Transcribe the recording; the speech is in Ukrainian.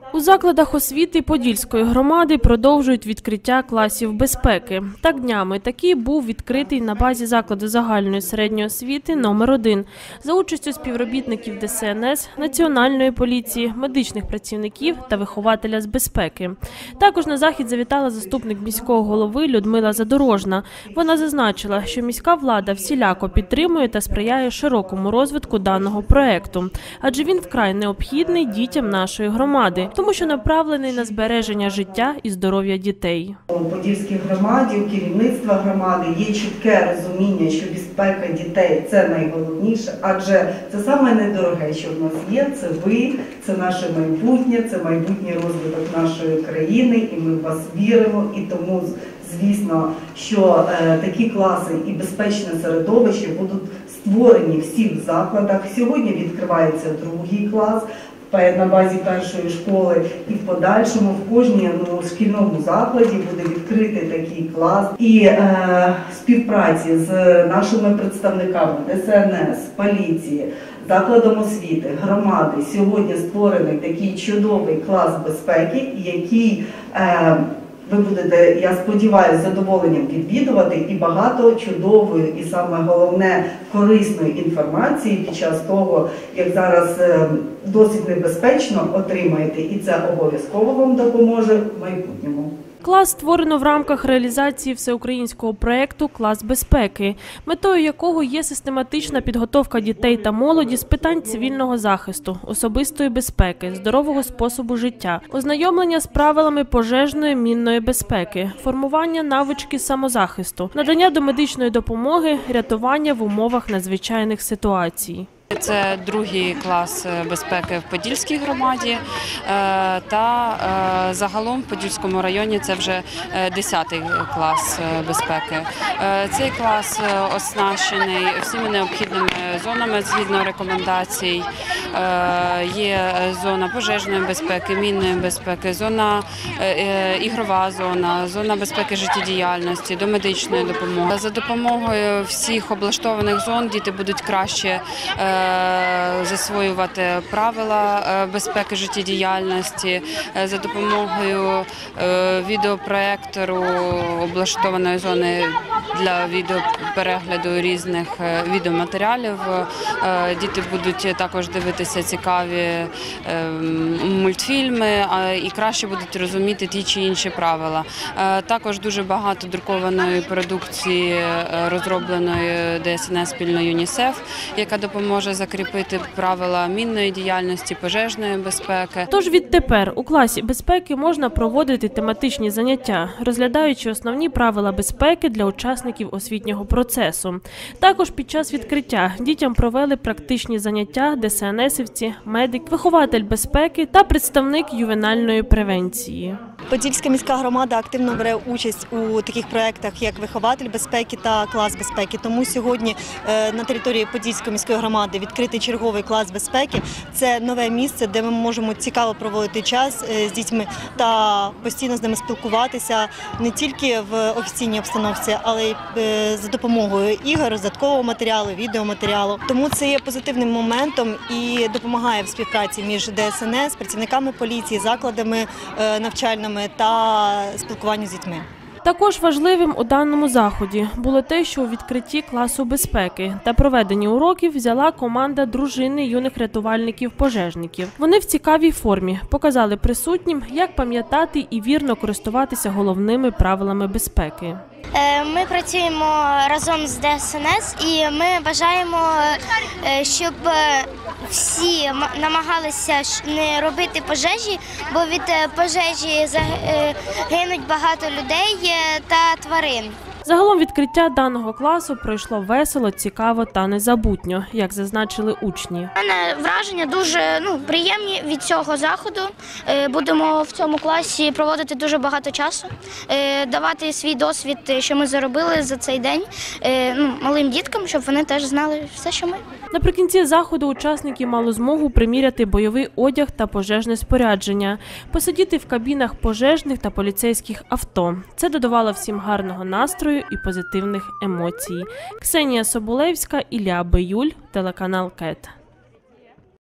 У закладах освіти Подільської громади продовжують відкриття класів безпеки. Так днями такий був відкритий на базі закладу загальної середньої освіти номер 1 за участю співробітників ДСНС, Національної поліції, медичних працівників та вихователя з безпеки. Також на захід завітала заступник міського голови Людмила Задорожна. Вона зазначила, що міська влада всіляко підтримує та сприяє широкому розвитку даного проєкту, адже він вкрай необхідний дітям нашої громади, тому що направлений на збереження життя і здоров'я дітей. У Подільській громаді, у керівництва громади є чітке розуміння, що безпека дітей – це найголовніше, адже це саме недороге, що в нас є, це ви, це наше майбутнє, це майбутній розвиток нашої країни, і ми в вас віримо, і тому, звісно, що такі класи і безпечне середовище будуть створені в всіх закладах. Сьогодні відкривається другий клас на базі першої школи, і в подальшому в кожному шкільному закладі буде відкритий такий клас. І співпраці з нашими представниками ДСНС, поліції, закладом освіти, громади сьогодні створений такий чудовий клас безпеки, який ви будете, я сподіваюся, з задоволенням відвідувати, і багато чудової і саме головне корисної інформації під час того, як зараз досить небезпечно отримаєте, і це обов'язково вам допоможе в майбутньому. Клас створено в рамках реалізації всеукраїнського проєкту «Клас безпеки», метою якого є систематична підготовка дітей та молоді з питань цивільного захисту, особистої безпеки, здорового способу життя, ознайомлення з правилами пожежної мінної безпеки, формування навички самозахисту, надання домедичної допомоги, рятування в умовах надзвичайних ситуацій. Це другий клас безпеки в Подільській громаді та загалом в Подільському районі це вже 10-й клас безпеки. Цей клас оснащений всіми необхідними зонами згідно рекомендацій. Є зона пожежної безпеки, мінної безпеки, зона ігрова зона безпеки життєдіяльності, домедичної допомоги. За допомогою всіх облаштованих зон діти будуть краще засвоювати правила безпеки життєдіяльності. За допомогою відеопроектору облаштованої зони для відеоперегляду різних відеоматеріалів. Діти будуть також дивитися цікаві мультфільми і краще будуть розуміти ті чи інші правила. Також дуже багато друкованої продукції, розробленої ДСНС спільно ЮНІСЕФ, яка допоможе закріпити правила мінної діяльності, пожежної безпеки. Тож відтепер у класі безпеки можна проводити тематичні заняття, розглядаючи основні правила безпеки для учасників освітнього процесу. Також під час відкриття дітям провели практичні заняття ДСНСівці, медик, вихователь безпеки та представник ювенальної превенції. Подільська міська громада активно бере участь у таких проєктах, як вихователь безпеки та клас безпеки. Тому сьогодні на території Подільської міської громади відкритий черговий клас безпеки. Це нове місце, де ми можемо цікаво проводити час з дітьми та постійно з ними спілкуватися не тільки в офіційній обстановці, але й за допомогою ігор, роздаткового матеріалу, відеоматеріалу. Тому це є позитивним моментом і допомагає в співпраці між ДСНС, працівниками поліції, закладами навчальними та спілкуванню з дітьми. Також важливим у даному заході було те, що у відкритті класу безпеки та проведенні уроків взяла команда дружини юних рятувальників-пожежників. Вони в цікавій формі показали присутнім, як пам'ятати і вірно користуватися головними правилами безпеки. Ми працюємо разом з ДСНС і ми бажаємо, щоб всі намагалися не робити пожежі, бо від пожежі загинуть багато людей та тварин. Загалом відкриття даного класу пройшло весело, цікаво та незабутньо, як зазначили учні. У мене враження дуже приємні від цього заходу. Будемо в цьому класі проводити дуже багато часу, давати свій досвід, що ми заробили за цей день, малим діткам, щоб вони теж знали все, що ми. Наприкінці заходу учасники мали змогу приміряти бойовий одяг та пожежне спорядження, посидіти в кабінах пожежних та поліцейських авто. Це додавало всім гарного настрою і позитивних емоцій. Ксенія Соболевська, Ілля Биюль, телеканал КЕТ.